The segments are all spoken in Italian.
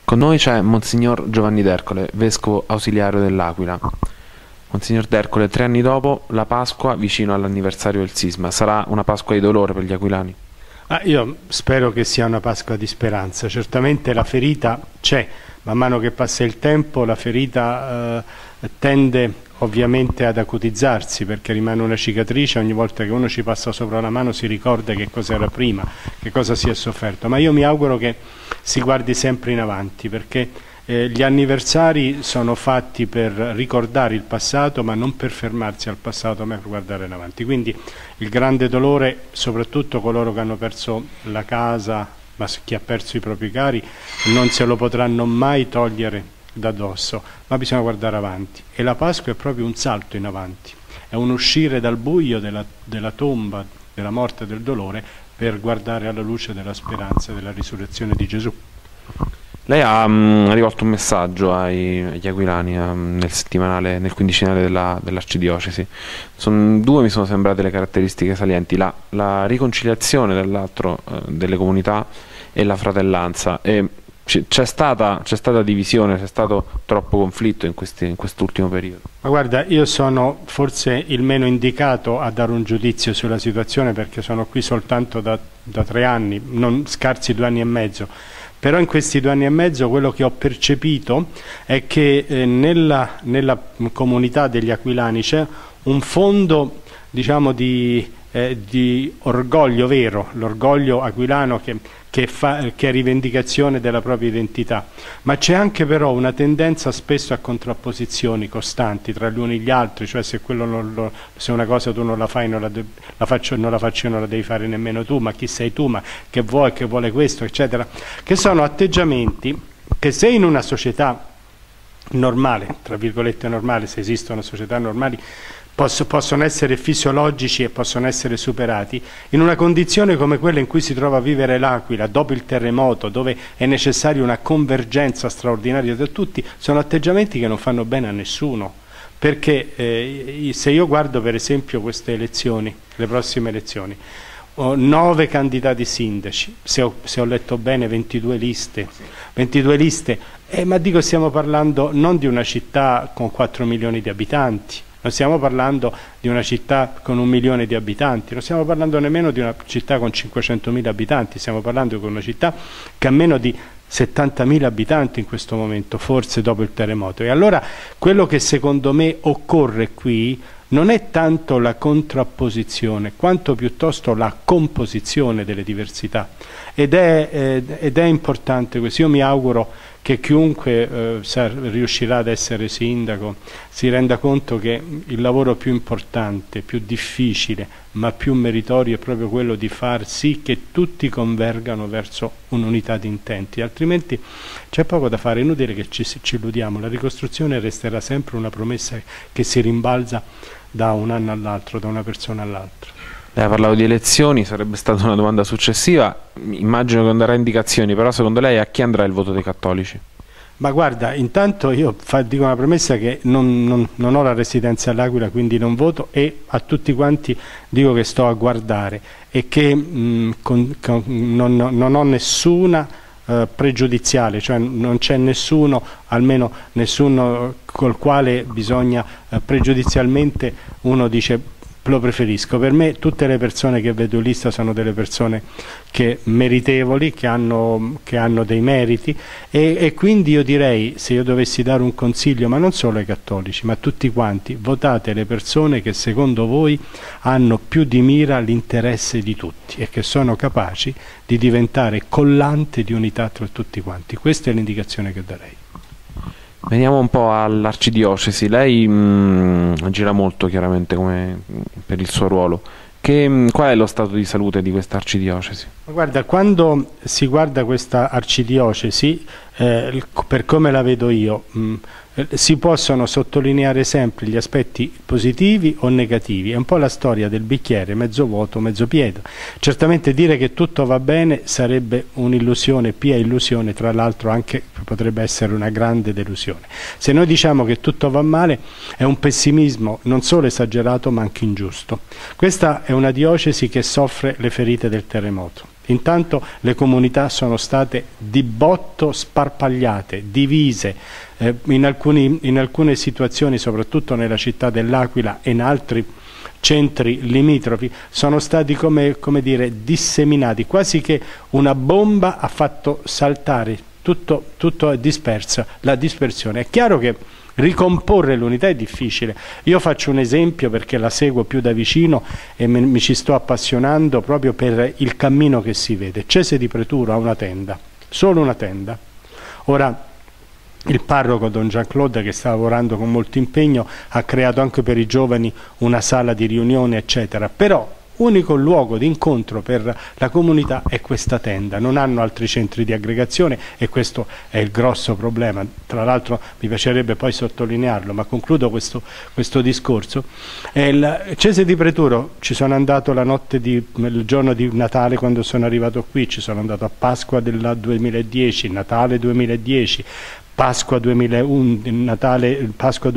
Con noi c'è Monsignor Giovanni D'Ercole, vescovo ausiliario dell'Aquila. Monsignor D'Ercole, 3 anni dopo la Pasqua, vicino all'anniversario del sisma, sarà una Pasqua di dolore per gli aquilani? Io spero che sia una Pasqua di speranza. Certamente la ferita c'è, man mano che passa il tempo la ferita tende ovviamente ad acutizzarsi, perché rimane una cicatrice. Ogni volta che uno ci passa sopra la mano si ricorda che cosa era prima, che cosa si è sofferto, ma io mi auguro che si guardi sempre in avanti, perché gli anniversari sono fatti per ricordare il passato, ma non per fermarsi al passato, ma per guardare in avanti. Quindi il grande dolore, soprattutto coloro che hanno perso la casa, ma chi ha perso i propri cari, non se lo potranno mai togliere da dosso, ma bisogna guardare avanti, e la Pasqua è proprio un salto in avanti, è un uscire dal buio della tomba, della morte e del dolore, per guardare alla luce della speranza e della risurrezione di Gesù. Lei ha rivolto un messaggio agli aquilani nel settimanale, nel quindicinale dell'arcidiocesi. Due mi sono sembrate le caratteristiche salienti: la riconciliazione dall'altro delle comunità e la fratellanza. C'è stata divisione, c'è stato troppo conflitto in quest'ultimo periodo? Ma guarda, io sono forse il meno indicato a dare un giudizio sulla situazione, perché sono qui soltanto da 3 anni, non scarsi 2 anni e mezzo. Però in questi 2 anni e mezzo quello che ho percepito è che nella comunità degli aquilani c'è un fondo, diciamo, di orgoglio vero, l'orgoglio aquilano che è rivendicazione della propria identità, ma c'è anche però una tendenza spesso a contrapposizioni costanti tra gli uni e gli altri, cioè se una cosa tu non la fai, non la faccio io, non la devi fare nemmeno tu, ma chi sei tu, ma che vuole questo, eccetera, che sono atteggiamenti che, se in una società normale, tra virgolette normale, se esistono società normali, possono essere fisiologici e possono essere superati, in una condizione come quella in cui si trova a vivere l'Aquila dopo il terremoto, dove è necessaria una convergenza straordinaria da tutti, sono atteggiamenti che non fanno bene a nessuno. Perché se io guardo per esempio queste elezioni, le prossime elezioni, ho 9 candidati sindaci, se ho letto bene 22 liste, ma dico, stiamo parlando non di una città con 4 milioni di abitanti, non stiamo parlando di una città con 1 milione di abitanti, non stiamo parlando nemmeno di una città con 500.000 abitanti, stiamo parlando di una città che ha meno di 70.000 abitanti in questo momento, forse dopo il terremoto. E allora quello che secondo me occorre qui non è tanto la contrapposizione, quanto piuttosto la composizione delle diversità, ed è importante questo. Io mi auguro che chiunque riuscirà ad essere sindaco si renda conto che il lavoro più importante, più difficile, ma più meritorio è proprio quello di far sì che tutti convergano verso un'unità di intenti, altrimenti c'è poco da fare. È inutile che ci illudiamo, la ricostruzione resterà sempre una promessa che si rimbalza da un anno all'altro, da una persona all'altra. Lei ha parlato di elezioni, sarebbe stata una domanda successiva, immagino che non darà indicazioni, però secondo lei a chi andrà il voto dei cattolici? Ma guarda, intanto io dico una premessa che non ho la residenza all'Aquila, quindi non voto, e a tutti quanti dico che sto a guardare e che non ho nessuna pregiudiziale, cioè non c'è nessuno, almeno nessuno col quale bisogna pregiudizialmente uno dice lo preferisco. Per me tutte le persone che vedo in lista sono delle persone meritevoli, che hanno dei meriti, e quindi io direi, se io dovessi dare un consiglio, ma non solo ai cattolici, ma a tutti quanti, votate le persone che secondo voi hanno più di mira l'interesse di tutti e che sono capaci di diventare collante di unità tra tutti quanti. Questa è l'indicazione che darei. Veniamo un po' all'arcidiocesi. Lei gira molto, chiaramente, come per il suo ruolo. Qual è lo stato di salute di questa arcidiocesi? Guarda, quando si guarda questa arcidiocesi, per come la vedo io, si possono sottolineare sempre gli aspetti positivi o negativi. È un po' la storia del bicchiere mezzo vuoto, mezzo pieno. Certamente dire che tutto va bene sarebbe un'illusione, pia illusione, tra l'altro anche potrebbe essere una grande delusione. Se noi diciamo che tutto va male è un pessimismo non solo esagerato ma anche ingiusto. Questa è una diocesi che soffre le ferite del terremoto Intanto le comunità sono state di botto sparpagliate, divise, in alcune situazioni, soprattutto nella città dell'Aquila e in altri centri limitrofi, sono stati come dire, disseminati, quasi che una bomba ha fatto saltare, tutto è dispersa, la dispersione. È chiaro che ricomporre l'unità è difficile. Io faccio un esempio perché la seguo più da vicino e mi ci sto appassionando proprio per il cammino che si vede. Cese di Preturo ha una tenda, solo una tenda. Ora, il parroco Don Jean-Claude, che sta lavorando con molto impegno, ha creato anche per i giovani una sala di riunione, eccetera. Però unico luogo di incontro per la comunità è questa tenda, non hanno altri centri di aggregazione e questo è il grosso problema. Tra l'altro mi piacerebbe poi sottolinearlo, ma concludo questo discorso. Il Cese di Preturo ci sono andato il giorno di Natale, quando sono arrivato qui, ci sono andato a Pasqua del 2010, Natale 2010, Pasqua 2011, Natale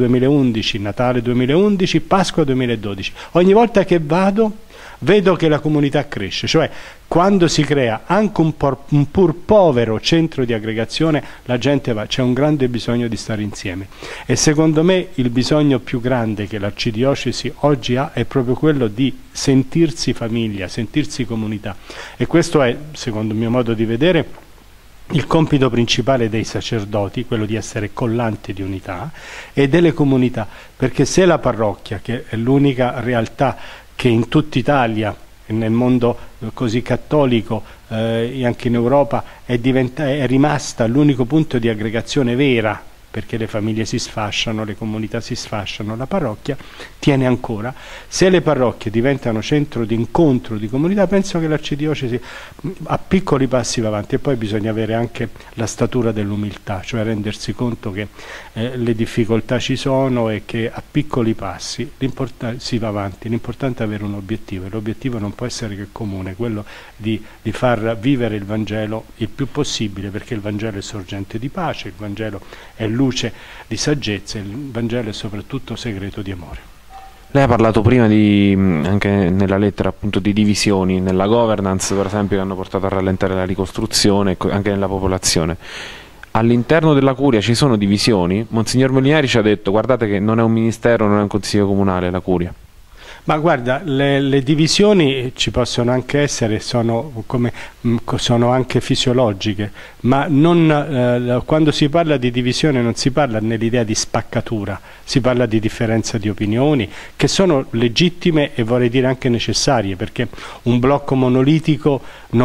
2011, Pasqua 2012. Ogni volta che vado vedo che la comunità cresce, cioè quando si crea anche un pur povero centro di aggregazione, la gente va, c'è un grande bisogno di stare insieme. E secondo me il bisogno più grande che l'Arcidiocesi oggi ha è proprio quello di sentirsi famiglia, sentirsi comunità. E questo è, secondo il mio modo di vedere, il compito principale dei sacerdoti, quello di essere collanti di unità, e delle comunità, perché se la parrocchia, che è l'unica realtà che in tutta Italia, nel mondo così cattolico e anche in Europa, è rimasta l'unico punto di aggregazione vera, perché le famiglie si sfasciano, le comunità si sfasciano, la parrocchia tiene ancora. Se le parrocchie diventano centro di incontro di comunità, penso che l'Arcidiocesi a piccoli passi va avanti. E poi bisogna avere anche la statura dell'umiltà, cioè rendersi conto che le difficoltà ci sono e che a piccoli passi si va avanti. L'importante è avere un obiettivo, e l'obiettivo non può essere che comune, quello di far vivere il Vangelo il più possibile, perché il Vangelo è sorgente di pace, il Vangelo è luce di saggezza, il Vangelo è soprattutto segreto di amore. Lei ha parlato prima anche nella lettera, appunto, di divisioni nella governance, per esempio, che hanno portato a rallentare la ricostruzione, anche nella popolazione. All'interno della Curia ci sono divisioni. Monsignor Molinari ci ha detto: guardate che non è un ministero, non è un consiglio comunale la Curia. Ma guarda, le divisioni ci possono anche essere, sono anche fisiologiche, ma quando si parla di divisione non si parla nell'idea di spaccatura, si parla di differenza di opinioni, che sono legittime e vorrei dire anche necessarie, perché un blocco monolitico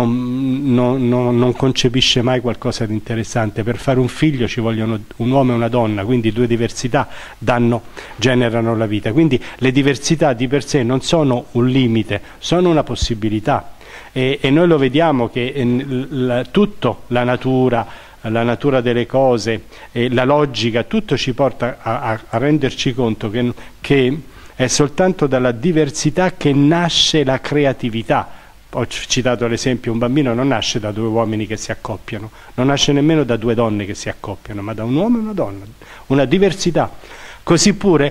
non concepisce mai qualcosa di interessante. Per fare un figlio ci vogliono un uomo e una donna, quindi due diversità generano la vita. Quindi le diversità di per sé non sono un limite, sono una possibilità. E noi lo vediamo che tutto, la natura delle cose, la logica, tutto ci porta a renderci conto che è soltanto dalla diversità che nasce la creatività. Ho citato l'esempio: un bambino non nasce da due uomini che si accoppiano, non nasce nemmeno da due donne che si accoppiano, ma da un uomo e una donna, una diversità. Così pure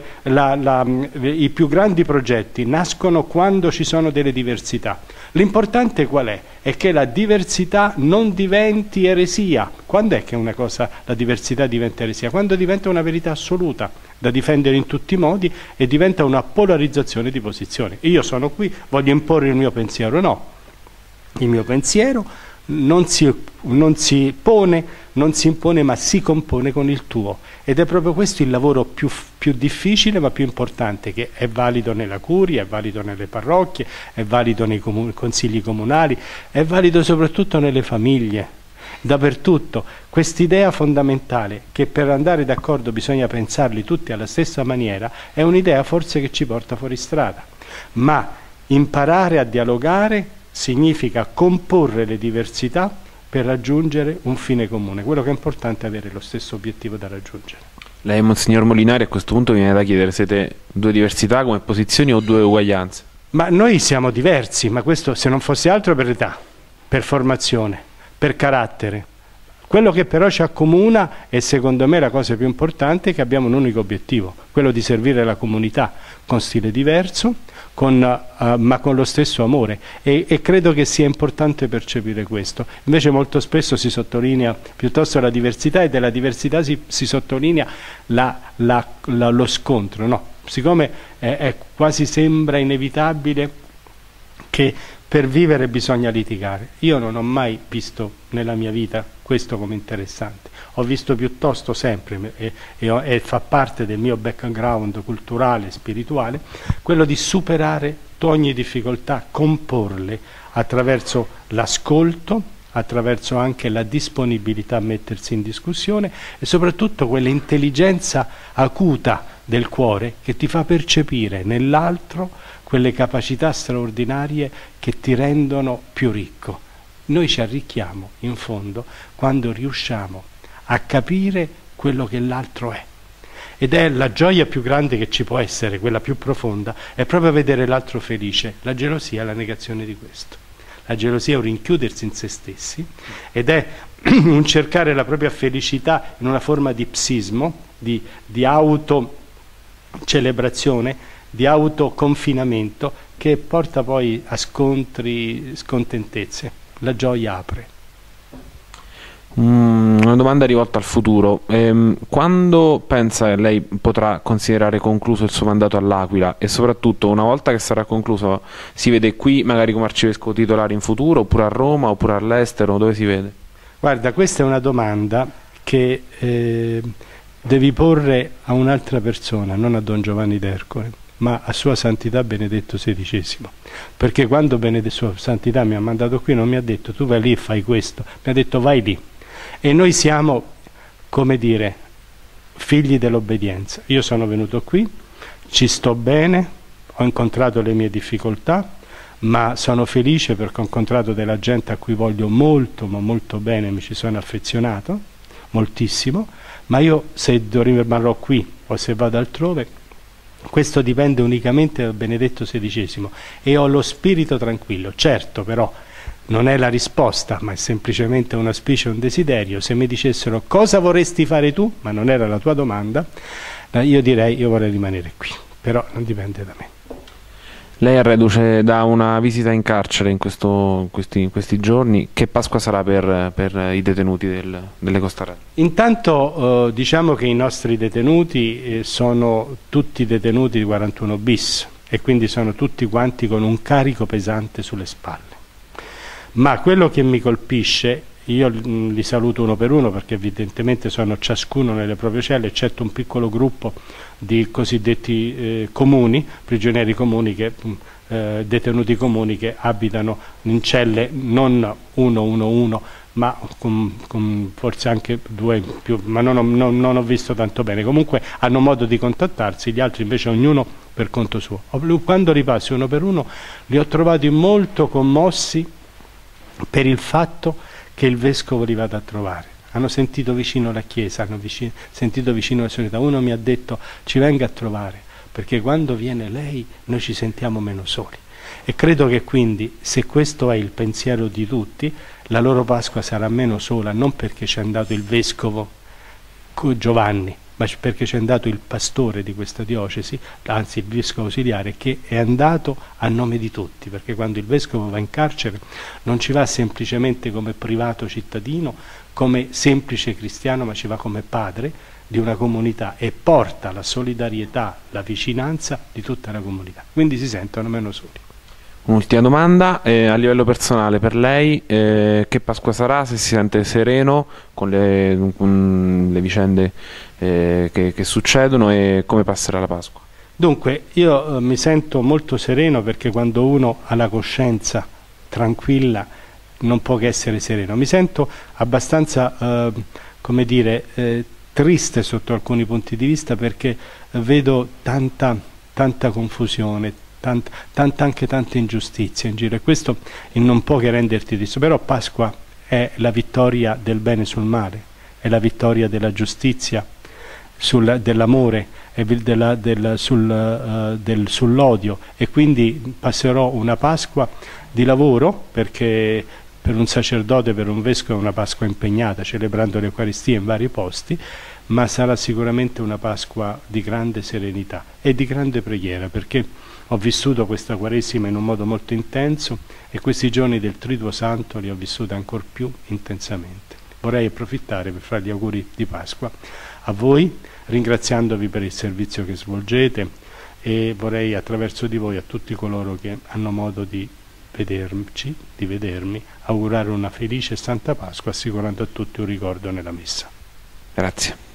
i più grandi progetti nascono quando ci sono delle diversità. L'importante qual è? È che la diversità non diventi eresia. Quando è che la diversità diventa eresia? Quando diventa una verità assoluta, da difendere in tutti i modi, e diventa una polarizzazione di posizioni. Io sono qui, voglio imporre il mio pensiero. No, il mio pensiero non si impone, ma si compone con il tuo, ed è proprio questo il lavoro più difficile ma più importante, che è valido nella curia, è valido nelle parrocchie, è valido nei consigli comunali, è valido soprattutto nelle famiglie, dappertutto. Quest'idea fondamentale che per andare d'accordo bisogna pensarli tutti alla stessa maniera è un'idea forse che ci porta fuori strada, ma imparare a dialogare significa comporre le diversità per raggiungere un fine comune. Quello che è importante è avere lo stesso obiettivo da raggiungere. Lei, Monsignor Molinari, a questo punto viene da chiedere: siete due diversità come posizioni o due uguaglianze? Ma noi siamo diversi, ma questo, se non fosse altro, per età, per formazione, per carattere. Quello che però ci accomuna, e secondo me la cosa più importante, è che abbiamo un unico obiettivo, quello di servire la comunità con stile diverso, ma con lo stesso amore, e credo che sia importante percepire questo. Invece molto spesso si sottolinea piuttosto la diversità, e della diversità si sottolinea lo scontro, no? Siccome quasi sembra inevitabile che per vivere bisogna litigare. Io non ho mai visto nella mia vita questo come interessante. Ho visto piuttosto sempre, e fa parte del mio background culturale e spirituale, quello di superare ogni difficoltà, comporle attraverso l'ascolto, attraverso anche la disponibilità a mettersi in discussione, e soprattutto quell'intelligenza acuta del cuore che ti fa percepire nell'altro quelle capacità straordinarie che ti rendono più ricco. Noi ci arricchiamo, in fondo, quando riusciamo a capire quello che l'altro è. Ed è la gioia più grande che ci può essere, quella più profonda, è proprio vedere l'altro felice. La gelosia è la negazione di questo. La gelosia è un rinchiudersi in se stessi, ed è un cercare la propria felicità in una forma di psismo, di autocelebrazione, di autoconfinamento, che porta poi a scontri, scontentezze. La gioia apre. Una domanda rivolta al futuro. Quando pensa che lei potrà considerare concluso il suo mandato all'Aquila, e soprattutto, una volta che sarà concluso, si vede qui magari come arcivescovo titolare in futuro, oppure a Roma, oppure all'estero? Dove si vede? Guarda, questa è una domanda che devi porre a un'altra persona, non a Don Giovanni d'Ercole, ma a Sua Santità Benedetto XVI, perché quando Sua Santità mi ha mandato qui non mi ha detto tu vai lì e fai questo, mi ha detto vai lì. E noi siamo, come dire, figli dell'obbedienza. Io sono venuto qui, ci sto bene, ho incontrato le mie difficoltà, ma sono felice perché ho incontrato della gente a cui voglio molto, ma molto bene, mi ci sono affezionato, moltissimo, ma io se rimarrò qui o se vado altrove, questo dipende unicamente da Benedetto XVI, e ho lo spirito tranquillo. Certo, però non è la risposta, ma è semplicemente un auspicio e un desiderio. Se mi dicessero cosa vorresti fare tu, ma non era la tua domanda, io direi io vorrei rimanere qui, però non dipende da me. Lei è reduce da una visita in carcere in questi giorni. Che Pasqua sarà per i detenuti delle Costarelle? Intanto diciamo che i nostri detenuti sono tutti detenuti di 41 bis, e quindi sono tutti quanti con un carico pesante sulle spalle. Ma quello che mi colpisce, io li saluto uno per uno perché evidentemente sono ciascuno nelle proprie celle, eccetto un piccolo gruppo di cosiddetti comuni, prigionieri comuni, detenuti comuni che abitano in celle non 1-1-1, ma con forse anche 2 in più, ma non ho visto tanto bene. Comunque hanno modo di contattarsi, gli altri invece ognuno per conto suo. Quando ripassi uno per uno li ho trovati molto commossi per il fatto che il vescovo li vada a trovare. Hanno sentito vicino la Chiesa, hanno sentito vicino la solidarietà. Uno mi ha detto ci venga a trovare, perché quando viene lei noi ci sentiamo meno soli. E credo che quindi, se questo è il pensiero di tutti, la loro Pasqua sarà meno sola, non perché c'è andato il vescovo Giovanni, ma perché c'è andato il pastore di questa diocesi, anzi il vescovo ausiliare, che è andato a nome di tutti, perché quando il vescovo va in carcere non ci va semplicemente come privato cittadino, come semplice cristiano, ma ci va come padre di una comunità e porta la solidarietà, la vicinanza di tutta la comunità, quindi si sentono meno soli. Un'ultima domanda, a livello personale per lei, che Pasqua sarà, se si sente sereno con le vicende che succedono, e come passerà la Pasqua? Dunque, io mi sento molto sereno perché quando uno ha la coscienza tranquilla non può che essere sereno. Mi sento abbastanza, come dire, triste sotto alcuni punti di vista perché vedo tanta confusione, anche tante ingiustizie in giro, e questo non può che renderti triste. Però Pasqua è la vittoria del bene sul male, è la vittoria della giustizia, dell'amore, sull'odio, e quindi passerò una Pasqua di lavoro perché per un sacerdote, per un vescovo è una Pasqua impegnata, celebrando l'Eucaristia in vari posti, ma sarà sicuramente una Pasqua di grande serenità e di grande preghiera, perché ho vissuto questa Quaresima in un modo molto intenso e questi giorni del Triduo Santo li ho vissuti ancor più intensamente. Vorrei approfittare per fare gli auguri di Pasqua a voi, ringraziandovi per il servizio che svolgete, e vorrei attraverso di voi a tutti coloro che hanno modo di vedermi, augurare una felice e santa Pasqua, assicurando a tutti un ricordo nella Messa. Grazie.